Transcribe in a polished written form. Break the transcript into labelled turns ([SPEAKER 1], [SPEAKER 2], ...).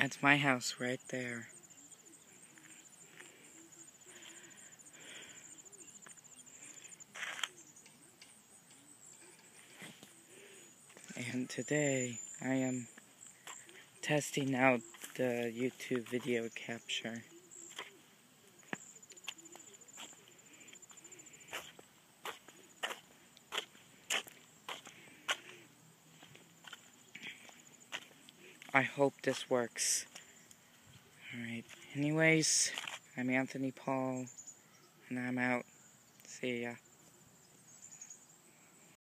[SPEAKER 1] That's my house right there. And today I am testing out the YouTube video capture. I hope this works. Alright, anyways, I'm Anthony Paul, and I'm out. See ya.